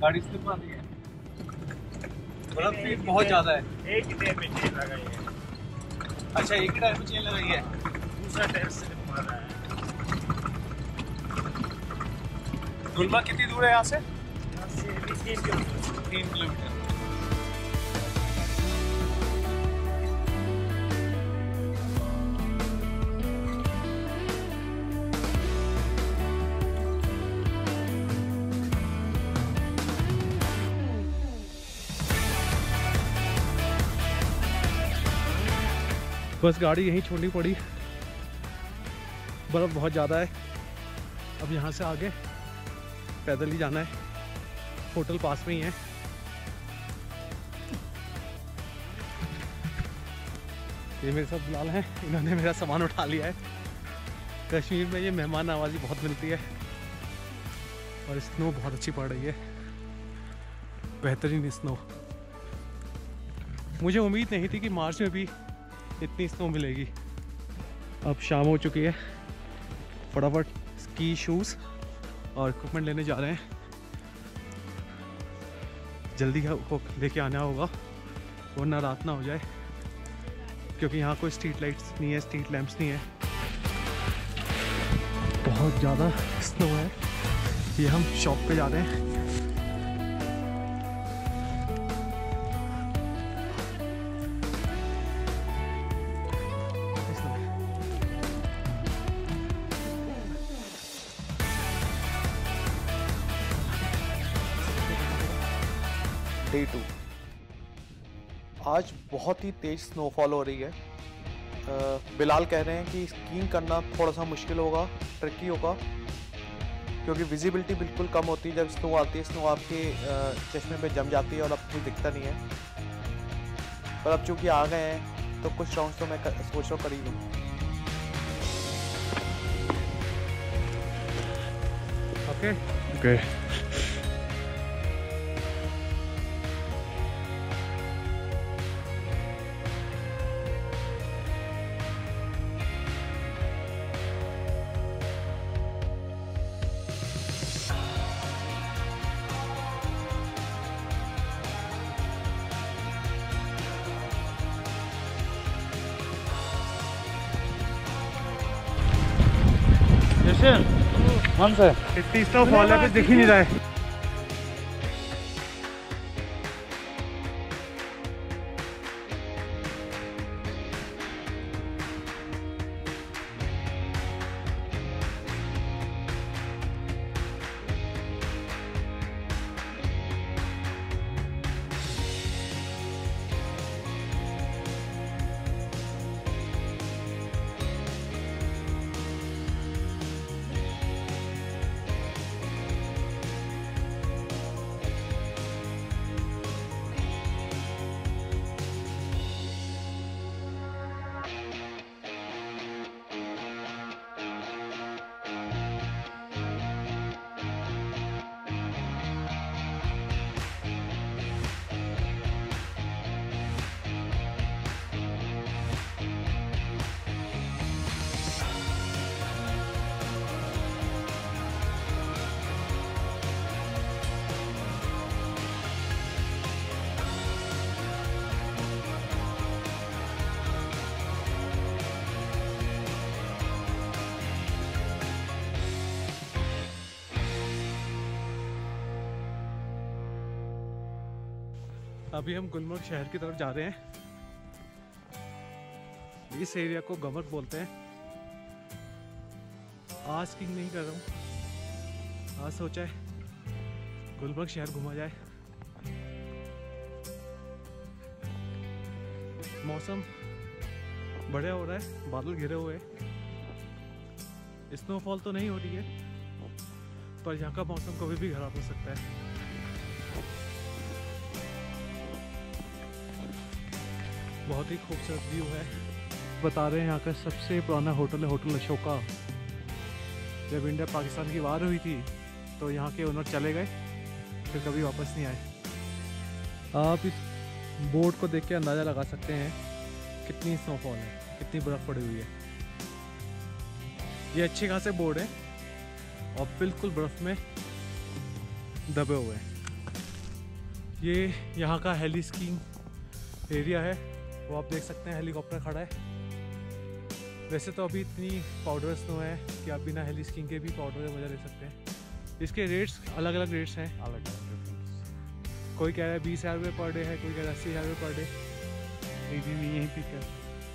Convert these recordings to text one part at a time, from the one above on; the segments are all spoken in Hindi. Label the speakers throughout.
Speaker 1: गाड़ी स्लिप मार रही है, बर्फ भी बहुत ज्यादा है।
Speaker 2: एक ही टायर में चेन लगाई है।
Speaker 1: अच्छा, एक ही टायर में चेन लगाई है,
Speaker 2: दूसरा टायर स्लिप मार रहा है।
Speaker 1: गुलमर्ग कितनी दूर है यहाँ से?
Speaker 2: यहाँ से 3 किलोमीटर।
Speaker 1: 3 किलोमीटर। बस गाड़ी यहीं छोड़नी पड़ी, बर्फ़ बहुत ज़्यादा है। अब यहाँ से आगे पैदल ही जाना है, होटल पास में ही है। ये मेरे साथ बिलाल हैं, इन्होंने मेरा सामान उठा लिया है। कश्मीर में ये मेहमान नवाजी बहुत मिलती है और स्नो बहुत अच्छी पड़ रही है, बेहतरीन स्नो। मुझे उम्मीद नहीं थी कि मार्च में भी इतनी स्नो मिलेगी। अब शाम हो चुकी है, फटाफट स्की शूज़ और इक्विपमेंट लेने जा रहे हैं। जल्दी लेके आना होगा वरना रात ना हो जाए, क्योंकि यहाँ कोई स्ट्रीट लाइट्स नहीं है, स्ट्रीट लैंप्स नहीं है। बहुत ज़्यादा स्नो है। ये हम शॉप पे जा रहे हैं। Day 2 आज बहुत ही तेज स्नोफॉल हो रही है। बिलाल कह रहे हैं कि स्कीइंग करना थोड़ा सा मुश्किल होगा, ट्रिकी होगा, क्योंकि विजिबिलिटी बिल्कुल कम होती है। जब स्नो आती है, स्नो आपके चश्मे पे जम जाती है और अब कुछ दिखता नहीं है। पर अब चूंकि आ गए हैं तो कुछ राउंड्स तो मैं सोच रहा कर ही लूँ। ओके।
Speaker 2: कौन सा?
Speaker 1: इतनी स्नोफॉल है, कुछ दिख ही नहीं रहा है। अभी हम गुलमर्ग शहर की तरफ जा रहे हैं। इस एरिया को गमर्ग बोलते हैं। आज स्कीइंग नहीं कर रहा हूँ, आज सोचा है गुलमर्ग शहर घूमा जाए। मौसम बढ़िया हो रहा है, बादल घिरे हुए हैं। स्नोफॉल तो नहीं हो रही है, पर यहाँ का मौसम कभी भी खराब हो सकता है। बहुत ही खूबसूरत व्यू है। बता रहे हैं यहाँ का सबसे पुराना होटल है होटल अशोका। जब इंडिया पाकिस्तान की वार हुई थी तो यहाँ के ओनर चले गए, फिर कभी वापस नहीं आए। आप इस बोर्ड को देख के अंदाज़ा लगा सकते हैं कितनी स्नोफॉल है, कितनी बर्फ़ पड़ी हुई है। ये अच्छे खासे बोर्ड है और बिल्कुल बर्फ़ में दबे हुए हैं। ये यहाँ का हेली स्कीइंग एरिया है, वो आप देख सकते हैं, हेलीकॉप्टर खड़ा है। वैसे तो अभी इतनी पाउडर स्नो है कि आप बिना हेली स्कीइंग के भी पाउडर का मज़ा ले सकते हैं। इसके रेट्स अलग अलग रेट्स हैं,
Speaker 2: अलग अलग।
Speaker 1: कोई कह रहा है 20,000 रुपये पर डे है, कोई कह रहा है 80,000 रुपये पर डे।
Speaker 2: एक दिन यहीं पे कर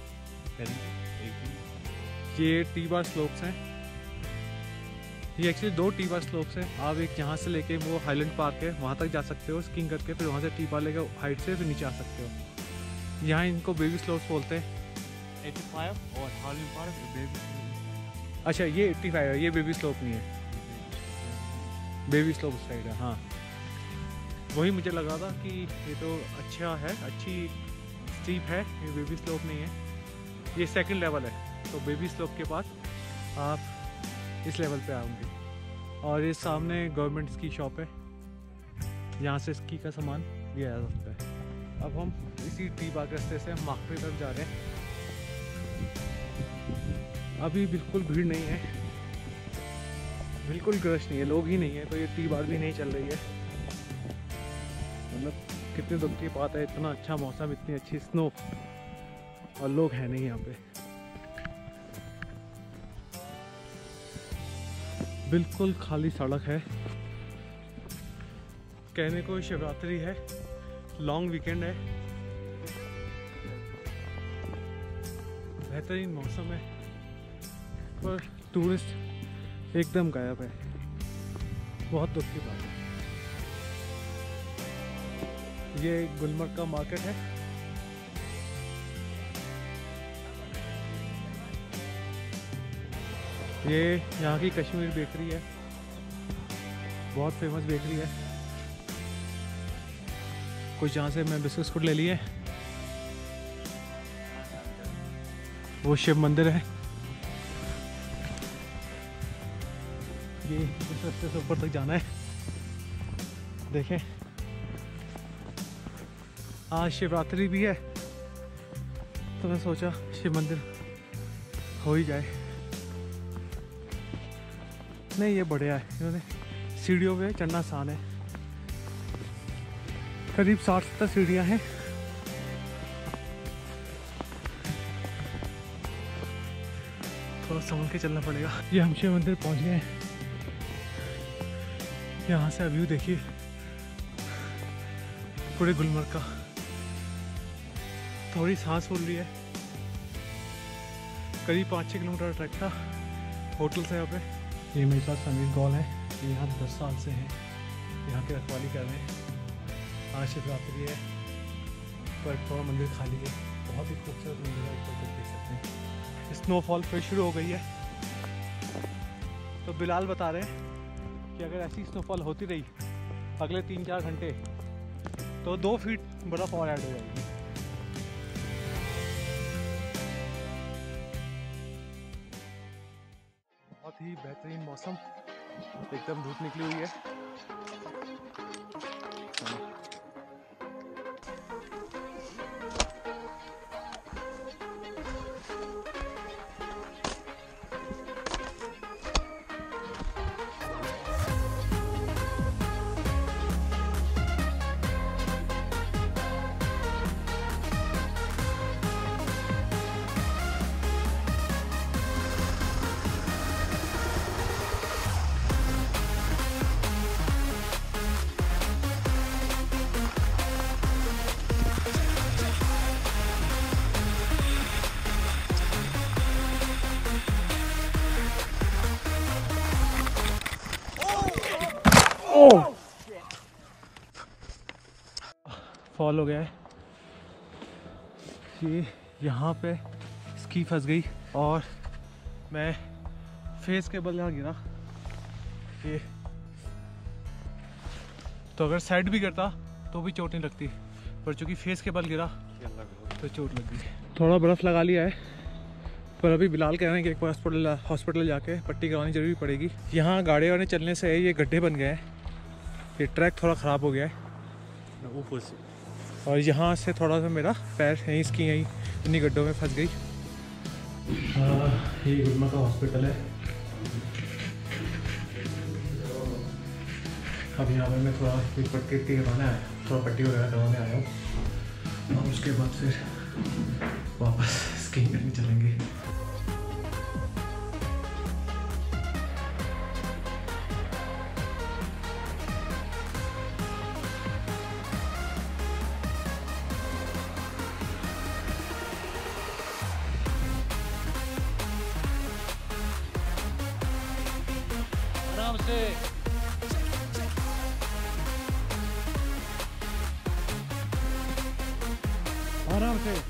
Speaker 1: ये टी बार स्लोप्स हैं, ये एक्चुअली 2 टी बार स्लोप्स हैं। आप एक यहाँ से लेके वो हाईलैंड पार्क है वहाँ तक जा सकते हो स्कीइंग करके, फिर वहाँ से टी बार लेकर हाइट से फिर नीचे आ सकते हो। यहाँ इनको बेबी स्लोप्स बोलते हैं।
Speaker 2: 85 और हाईलैंड पार्क बेबी।
Speaker 1: अच्छा ये 85 है, ये बेबी स्लोप नहीं है, बेबी स्लोप साइड है। हाँ वही मुझे लगा था कि ये तो अच्छा है, अच्छी स्टीप है, ये बेबी स्लोप नहीं है। ये सेकंड लेवल है, तो बेबी स्लोप के बाद आप इस लेवल पे आओगे। और ये सामने गवर्नमेंट स्की शॉप है, यहाँ से स्की का सामान लिया जा सकता है। अब हम इसी टी बाग रास्ते से मार्केट की तरफ जा रहे हैं। अभी बिल्कुल भीड़ नहीं है, बिल्कुल रश नहीं है, लोग ही नहीं है, तो ये टी बार भी नहीं चल रही है। मतलब कितने दुख की बात है, इतना अच्छा मौसम, इतनी अच्छी स्नो और लोग हैं नहीं यहाँ पे। बिल्कुल खाली सड़क है। कहने को शिवरात्रि है, लॉन्ग वीकेंड है, बेहतरीन मौसम है, पर टूरिस्ट एकदम गायब है। बहुत दुख की बात है। ये गुलमर्ग का मार्केट है। ये यहाँ की कश्मीर बेकरी है, बहुत फेमस बेकरी है। कुछ यहाँ से मैं बिस्कुट ले लिए। वो शिव मंदिर है, ये इस रास्ते से ऊपर तक जाना है। देखें आज शिवरात्रि भी है, तो मैं सोचा शिव मंदिर हो ही जाए। नहीं ये बढ़िया है, इन्होंने सीढ़ियों पे चढ़ना आसान है। करीब 60-70 सीढ़ियाँ हैं। थोड़ा संभल के चलना पड़ेगा। ये हम शिव मंदिर पहुँच गए हैं। यहाँ से व्यू देखिए पूरे गुलमर्ग का। थोड़ी सांस फूल रही है। करीब 5-6 किलोमीटर ट्रैक था होटल से यहाँ पे। ये मेरे साथ समीर गौल है, ये यहाँ 10 साल से हैं, यहाँ की रखवाली कर रहे हैं। आज शिवरात्रि है पर थोड़ा मंदिर खाली है। बहुत ही खूबसूरत मंदिर है, ऊपर तक देख सकते हैं। स्नोफॉल फिर शुरू हो गई है, तो बिलाल बता रहे हैं कि अगर ऐसी स्नोफॉल होती रही अगले 3-4 घंटे तो 2 फीट बर्फ और ऐड हो जाएगी। बहुत ही बेहतरीन मौसम, एकदम धूप निकली हुई है। फॉल हो गया है। ये यहाँ पे स्की फंस गई और मैं फेस के बल यहाँ गिरा। ये तो अगर साइड भी करता तो भी चोट नहीं लगती, पर चूंकि फेस के बल गिरा तो चोट लग गई। थोड़ा बर्फ़ लगा लिया है, पर अभी बिलाल कह रहे हैं कि एक बार हॉस्पिटल जाके पट्टी करवानी जरूरी पड़ेगी। यहाँ गाड़ी वाड़े चलने से ये गड्ढे बन गए हैं, ये ट्रैक थोड़ा ख़राब हो गया है ऊपर से, और यहाँ से थोड़ा सा मेरा पैर यहीं इसकी यहीं इन्हीं गड्ढों में फंस गई। ये गुलमर्ग का हॉस्पिटल है। अब यहाँ पर मैं थोड़ा पट्टी करवाना है। थोड़ा पट्टी वगैरह करवाने आया हूँ और उसके बाद फिर वापस स्कीइंग करने चलेंगे।
Speaker 2: आराम से।
Speaker 1: आराम से।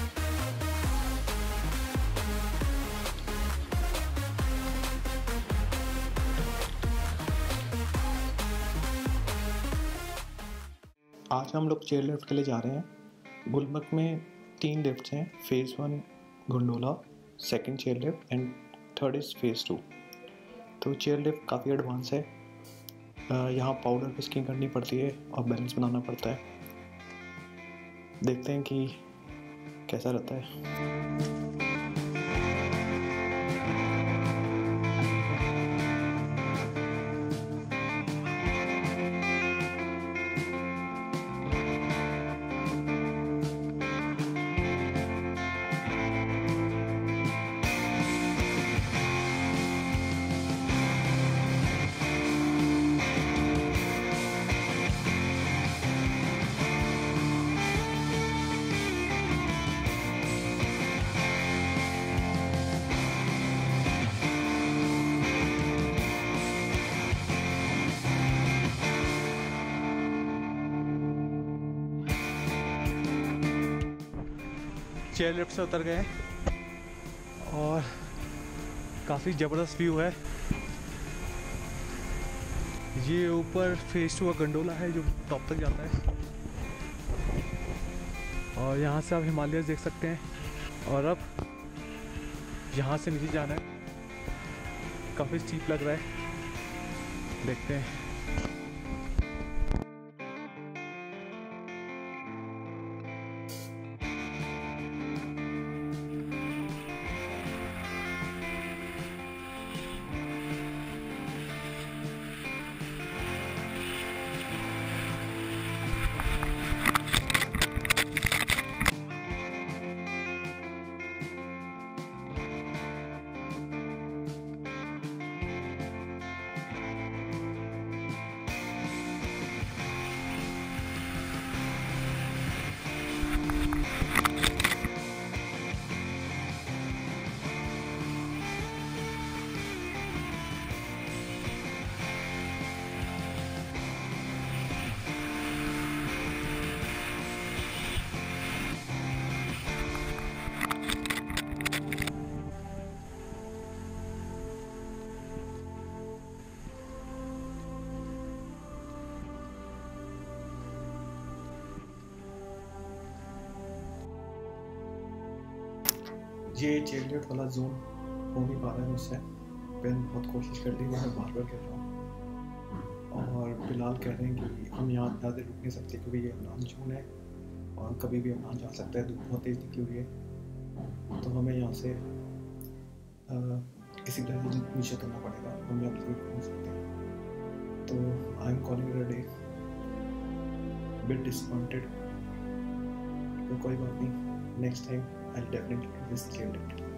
Speaker 1: आज हम लोग चेयर लिफ्ट के लिए जा रहे हैं। गुलमर्ग में 3 लिफ्ट्स हैं, phase 1 gondola, second chair lift and third is phase 2। तो चेयर लिफ्ट काफ़ी एडवांस है। यहाँ पाउडर पे स्कीइंग करनी पड़ती है और बैलेंस बनाना पड़ता है। देखते हैं कि कैसा रहता है। चेयर लिफ्ट से उतर गए और काफ़ी ज़बरदस्त व्यू है। ये ऊपर फेज़ 2 का गंडोला है जो टॉप तक जाता है और यहाँ से आप हिमालय देख सकते हैं। और अब यहाँ से नीचे जाना है, काफ़ी स्टीप लग रहा है, देखते हैं। ये चेयर लिफ्ट वाला जोन हो नहीं पा रहा है मुझसे। मैंने बहुत कोशिश कर ली, मैं बार बार कह रहा हूँ। और फिलहाल कह रहे हैं कि हम यहाँ ज़्यादा रुक नहीं सकते क्योंकि ये अमलान जोन है और कभी भी अमलान जा सकता है। धूप बहुत तेज़ निकली हुई है तो हमें यहाँ से किसी तरह से नीचे करना पड़ेगा, हम यहाँ पर रुक नहीं सकते। तो I am calling it a day, bit disappointed. तो कोई बात नहीं, next time I definitely do this chair lift.